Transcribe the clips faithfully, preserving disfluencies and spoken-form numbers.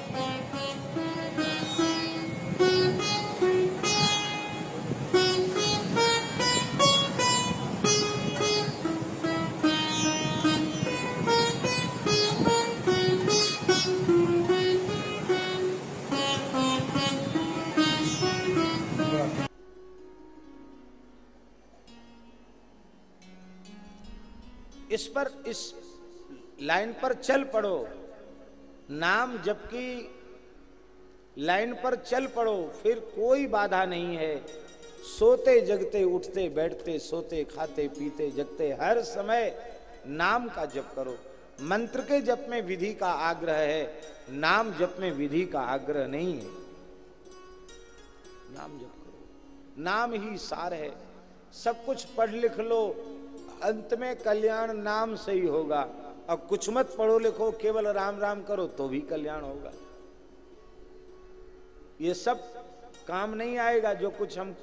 इस पर, इस लाइन पर चल पड़ो, नाम जबकि लाइन पर चल पड़ो, फिर कोई बाधा नहीं है। सोते जगते, उठते बैठते, सोते खाते पीते जगते, हर समय नाम का जप करो। मंत्र के जप में विधि का आग्रह है, नाम जप में विधि का आग्रह नहीं है। नाम जप करो, नाम ही सार है। सब कुछ पढ़ लिख लो, अंत में कल्याण नाम से ही होगा। और कुछ मत पढ़ो लिखो, केवल राम राम करो तो भी कल्याण होगा। ये सब काम नहीं आएगा जो कुछ हम,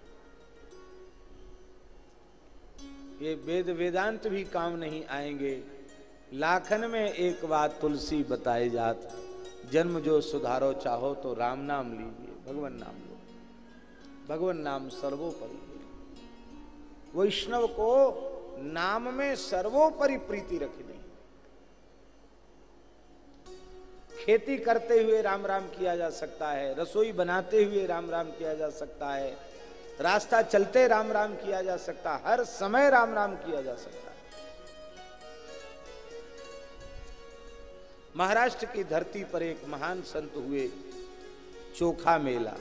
ये वेद वेदांत भी काम नहीं आएंगे। लाखन में एक बात तुलसी बताए जात, जन्म जो सुधारो चाहो तो राम नाम लीजिए, भगवान नाम लो, भगवान नाम सर्वोपरि। वैष्णव को नाम में सर्वोपरि प्रीति रखनी। खेती करते हुए राम राम किया जा सकता है, रसोई बनाते हुए राम राम किया जा सकता है, रास्ता चलते राम राम किया जा सकता है, हर समय राम राम किया जा सकता है। महाराष्ट्र की धरती पर एक महान संत हुए, चोखा मेला।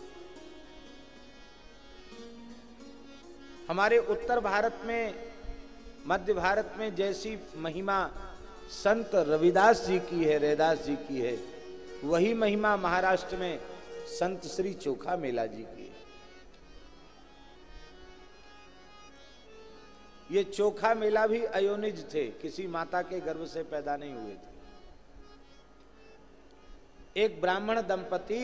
हमारे उत्तर भारत में, मध्य भारत में जैसी महिमा संत रविदास जी की है, रैदास जी की है, वही महिमा महाराष्ट्र में संत श्री चोखा मेला जी की है। ये चोखा मेला भी अयोनिज थे, किसी माता के गर्भ से पैदा नहीं हुए थे। एक ब्राह्मण दंपति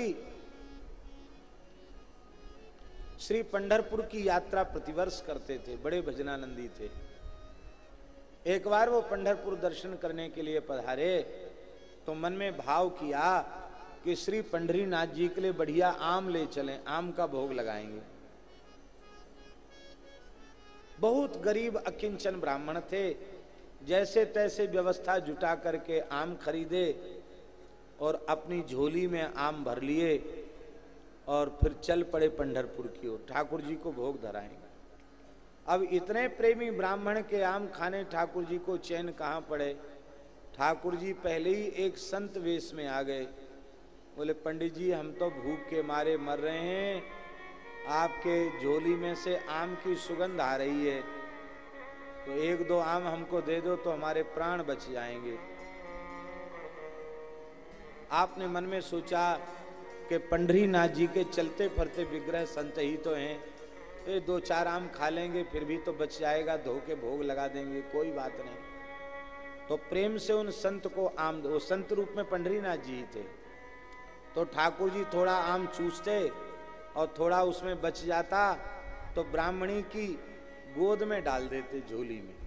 श्री पंढरपुर की यात्रा प्रतिवर्ष करते थे, बड़े भजनानंदी थे। एक बार वो पंढरपुर दर्शन करने के लिए पधारे तो मन में भाव किया कि श्री पंढरीनाथ जी के लिए बढ़िया आम ले चलें, आम का भोग लगाएंगे। बहुत गरीब अकिंचन ब्राह्मण थे, जैसे तैसे व्यवस्था जुटा करके आम खरीदे और अपनी झोली में आम भर लिए और फिर चल पड़े पंढरपुर की ओर, ठाकुर जी को भोग धराएंगे। अब इतने प्रेमी ब्राह्मण के आम खाने ठाकुर जी को चैन कहाँ पड़े। ठाकुर जी पहले ही एक संत वेश में आ गए। बोले, पंडित जी हम तो भूख के मारे मर रहे हैं, आपके झोली में से आम की सुगंध आ रही है, तो एक दो आम हमको दे दो तो हमारे प्राण बच जाएंगे। आपने मन में सोचा कि पंढरीनाथ जी के चलते फिरते विग्रह संत ही तो हैं, ये दो चार आम खा लेंगे फिर भी तो बच जाएगा, धो के भोग लगा देंगे, कोई बात नहीं। तो प्रेम से उन संत को आम, वो संत रूप में पंढरीनाथ जी थे, तो ठाकुर जी थोड़ा आम चूसते और थोड़ा उसमें बच जाता तो ब्राह्मणी की गोद में डाल देते, झोली में।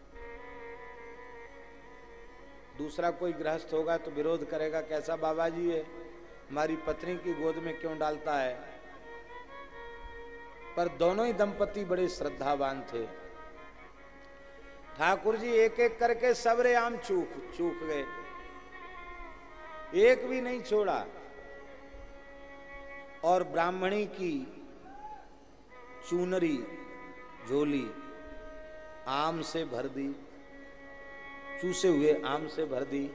दूसरा कोई गृहस्थ होगा तो विरोध करेगा, कैसा बाबा जी है, हमारी पत्नी की गोद में क्यों डालता है। पर दोनों ही दंपति बड़े श्रद्धावान थे। ठाकुर जी एक एक करके सबरे आम चूक चूक गए, एक भी नहीं छोड़ा, और ब्राह्मणी की चूनरी झोली आम से भर दी, चूसे हुए आम से भर दी।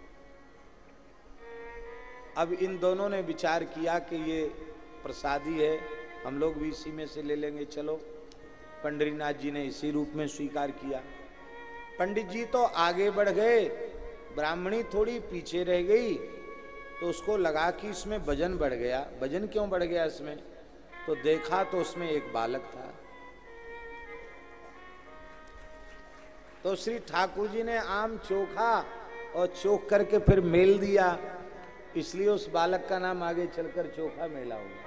अब इन दोनों ने विचार किया कि ये प्रसादी है, हम लोग भी इसी में से ले लेंगे, चलो। पंढरीनाथ जी ने इसी रूप में स्वीकार किया। पंडित जी तो आगे बढ़ गए, ब्राह्मणी थोड़ी पीछे रह गई, तो उसको लगा कि इसमें वजन बढ़ गया। वजन क्यों बढ़ गया इसमें, तो देखा तो उसमें एक बालक था। तो श्री ठाकुर जी ने आम चोखा और चोख करके फिर मेल दिया, इसलिए उस बालक का नाम आगे चलकर चोखा मेला हुआ।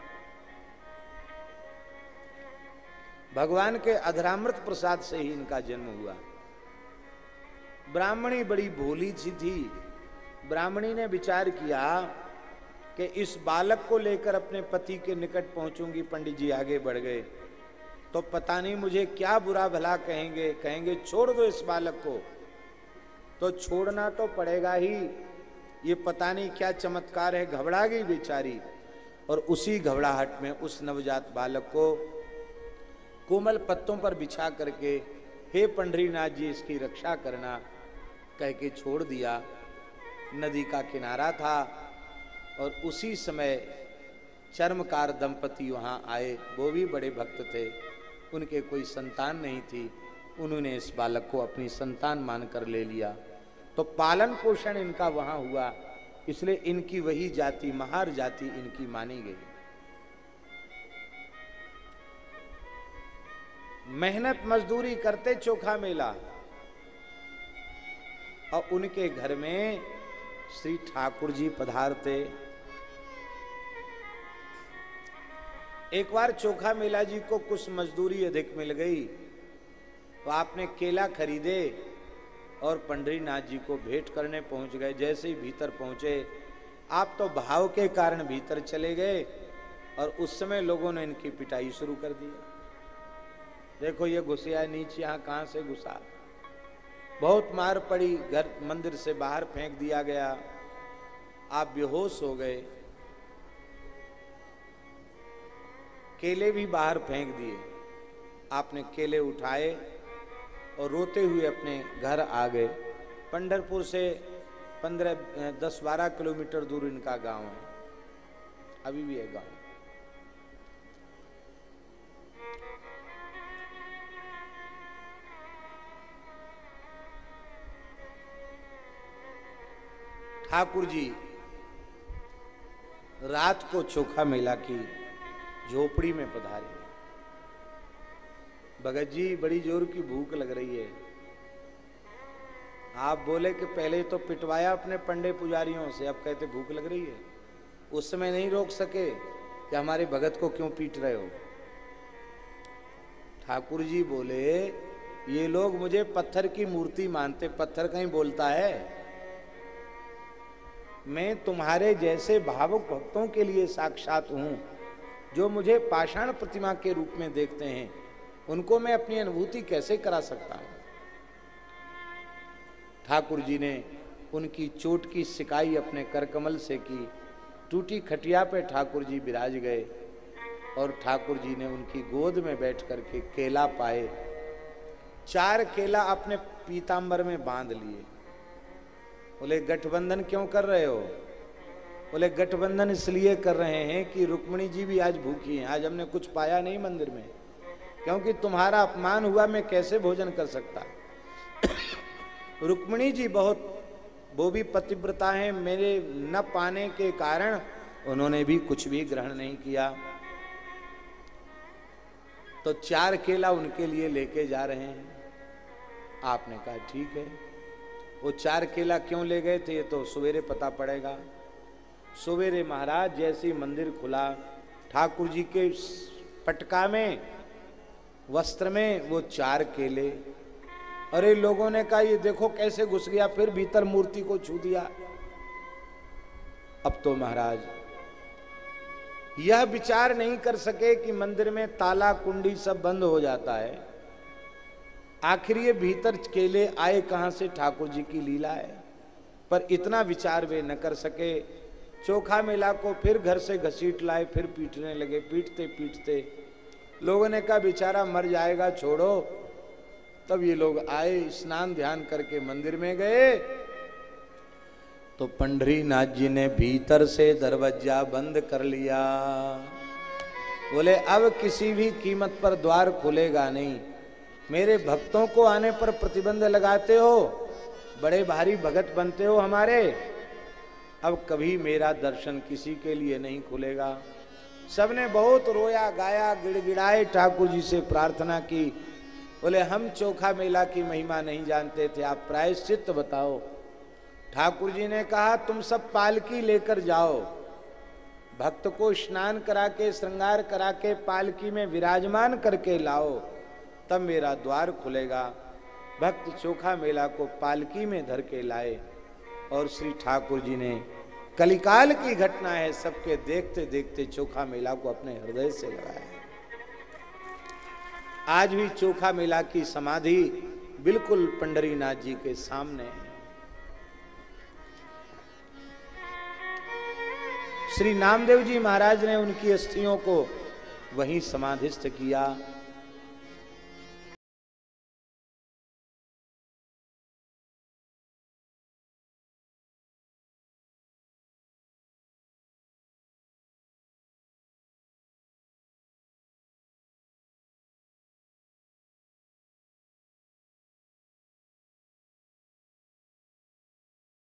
भगवान के अधरामृत प्रसाद से ही इनका जन्म हुआ। ब्राह्मणी बड़ी भोली सी थी, ब्राह्मणी ने विचार किया कि इस बालक को लेकर अपने पति के निकट पहुंचूंगी। पंडित जी आगे बढ़ गए तो पता नहीं मुझे क्या बुरा भला कहेंगे, कहेंगे छोड़ दो इस बालक को। तो छोड़ना तो पड़ेगा ही, ये पता नहीं क्या चमत्कार है, घबरा गई बेचारी। और उसी घबराहट में उस नवजात बालक को कोमल पत्तों पर बिछा करके, हे पंडरीनाथ जी इसकी रक्षा करना, कह के छोड़ दिया। नदी का किनारा था और उसी समय चर्मकार दंपति वहाँ आए, वो भी बड़े भक्त थे, उनके कोई संतान नहीं थी, उन्होंने इस बालक को अपनी संतान मानकर ले लिया। तो पालन पोषण इनका वहाँ हुआ, इसलिए इनकी वही जाति, महार जाति इनकी मानी गई। मेहनत मजदूरी करते चोखा मेला, और उनके घर में श्री ठाकुर जी पधारते। एक बार चोखा मेला जी को कुछ मजदूरी अधिक मिल गई तो आपने केला खरीदे और पंडरीनाथ जी को भेंट करने पहुंच गए। जैसे ही भीतर पहुंचे, आप तो भाव के कारण भीतर चले गए और उस समय लोगों ने इनकी पिटाई शुरू कर दी। देखो ये घुसिया नीचे, यहाँ कहां से घुसा, बहुत मार पड़ी, घर मंदिर से बाहर फेंक दिया गया, आप बेहोश हो गए, केले भी बाहर फेंक दिए। आपने केले उठाए और रोते हुए अपने घर आ गए। पंढरपुर से पंद्रह दस बारह किलोमीटर दूर इनका गांव है, अभी भी है गांव। ठाकुर जी रात को चोखा मेला की झोपड़ी में पधारे। भगत जी बड़ी जोर की भूख लग रही है। आप बोले कि पहले तो पिटवाया अपने पंडे पुजारियों से, अब कहते भूख लग रही है। उस समय नहीं रोक सके कि हमारे भगत को क्यों पीट रहे हो। ठाकुर जी बोले ये लोग मुझे पत्थर की मूर्ति मानते, पत्थर कहीं बोलता है। मैं तुम्हारे जैसे भावुक भक्तों के लिए साक्षात हूं, जो मुझे पाषाण प्रतिमा के रूप में देखते हैं, उनको मैं अपनी अनुभूति कैसे करा सकता हूं। ठाकुर जी ने उनकी चोट की सिकाई अपने करकमल से की। टूटी खटिया पे ठाकुर जी विराज गए और ठाकुर जी ने उनकी गोद में बैठ करके केला पाए। चार केला अपने पीतांबर में बांध लिए। बोले गठबंधन क्यों कर रहे हो? बोले गठबंधन इसलिए कर रहे हैं कि रुक्मिणी जी भी आज भूखी हैं, आज हमने कुछ पाया नहीं मंदिर में, क्योंकि तुम्हारा अपमान हुआ, मैं कैसे भोजन कर सकता। रुक्मिणी जी बहुत, वो भी पतिव्रता हैं, मेरे न पाने के कारण उन्होंने भी कुछ भी ग्रहण नहीं किया। तो चार केला उनके लिए लेके जा रहे हैं। आपने कहा ठीक है। वो चार केला क्यों ले गए थे ये तो सवेरे पता पड़ेगा। सवेरे महाराज जैसे ही मंदिर खुला, ठाकुर जी के पटका में, वस्त्र में वो चार केले। अरे लोगों ने कहा ये देखो कैसे घुस गया, फिर भीतर मूर्ति को छू दिया। अब तो महाराज यह विचार नहीं कर सके कि मंदिर में ताला कुंडी सब बंद हो जाता है, आखिर ये भीतर केले आए कहां से, ठाकुर जी की लीला है। पर इतना विचार वे न कर सके। चोखा मेला को फिर घर से घसीट लाए, फिर पीटने लगे। पीटते पीटते लोगों ने कहा बेचारा मर जाएगा, छोड़ो। तब ये लोग आए, स्नान ध्यान करके मंदिर में गए तो पंडरीनाथ जी ने भीतर से दरवाजा बंद कर लिया। बोले अब किसी भी कीमत पर द्वार खुलेगा नहीं। मेरे भक्तों को आने पर प्रतिबंध लगाते हो, बड़े भारी भगत बनते हो हमारे, अब कभी मेरा दर्शन किसी के लिए नहीं खुलेगा। सबने बहुत रोया गाया, गिड़गिड़ाए, ठाकुर जी से प्रार्थना की। बोले हम चोखा मेला की महिमा नहीं जानते थे, आप प्रायश्चित बताओ। ठाकुर जी ने कहा तुम सब पालकी लेकर जाओ, भक्त को स्नान करा के श्रृंगार करा के पालकी में विराजमान करके लाओ, तब मेरा द्वार खुलेगा। भक्त चोखा मेला को पालकी में धर के लाए और श्री ठाकुर जी ने, कलिकाल की घटना है, सबके देखते देखते चोखा मेला को अपने हृदय से लगाया। आज भी चोखा मेला की समाधि बिल्कुल पंडरीनाथ जी के सामने है। श्री नामदेव जी महाराज ने उनकी अस्थियों को वहीं समाधिस्थ किया।